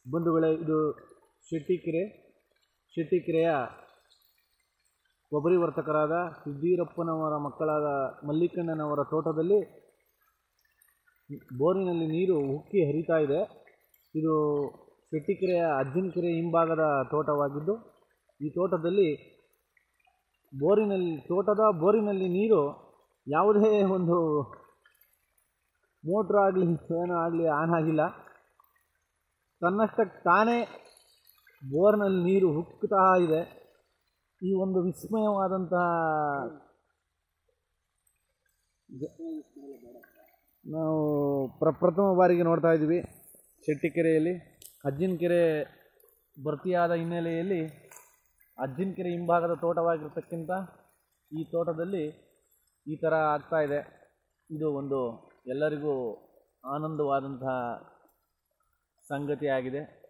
ಬಂಧುಗಳೇ, ಇದು ಶೆಟ್ಟಿಕೆರೆಯ ಕೊಬ್ಬರಿ ವರ್ತಕರಾದ ಸಿದ್ದೀರಪ್ಪನವರ ಮಕ್ಕಳಾದ ಮಲ್ಲಿಕಣ್ಣನವರ ತೋಟದಲ್ಲಿ ಬೋರಿನಲ್ಲಿ ನೀರು ಉಕ್ಕಿ ಹರಿತಾ ಇದೆ. ಇದು ಶೆಟ್ಟಿಕೆರೆಯ ಅಜ್ಜನಕೆರೆ ಹಿಂಭಾಗದ ತೋಟವಾಗಿದ್ದು, ಈ ತೋಟದಲ್ಲಿ ಬೋರಿನಲ್ಲಿ ನೀರು ಯಾವುದೇ ಒಂದು ಮೋಟ್ರ್ ಆಗಲಿ ಏನೋ ಆಗಲಿ ಆನ್ ಆಗಿಲ್ಲ. ತನ್ನಷ್ಟಕ್ಕೆ ತಾನೇ ಬೋರ್ನಲ್ಲಿ ನೀರು ಉಕ್ಕುತ್ತಾ ಇದೆ. ಈ ಒಂದು ವಿಸ್ಮಯವಾದಂತಹ ನಾವು ಪ್ರಥಮ ಬಾರಿಗೆ ನೋಡ್ತಾ ಇದ್ದೀವಿ. ಶೆಟ್ಟಿಕೆರೆಯಲ್ಲಿ ಅಜ್ಜನಕೆರೆ ಭರ್ತಿಯಾದ ಹಿನ್ನೆಲೆಯಲ್ಲಿ ಅಜ್ಜನಕೆರೆ ಹಿಂಭಾಗದ ತೋಟವಾಗಿರ್ತಕ್ಕಂಥ ಈ ತೋಟದಲ್ಲಿ ಈ ಥರ ಆಗ್ತಾ ಇದೆ. ಇದು ಒಂದು ಎಲ್ಲರಿಗೂ ಆನಂದವಾದಂತಹ ಸಂಗತಿಯಾಗಿದೆ.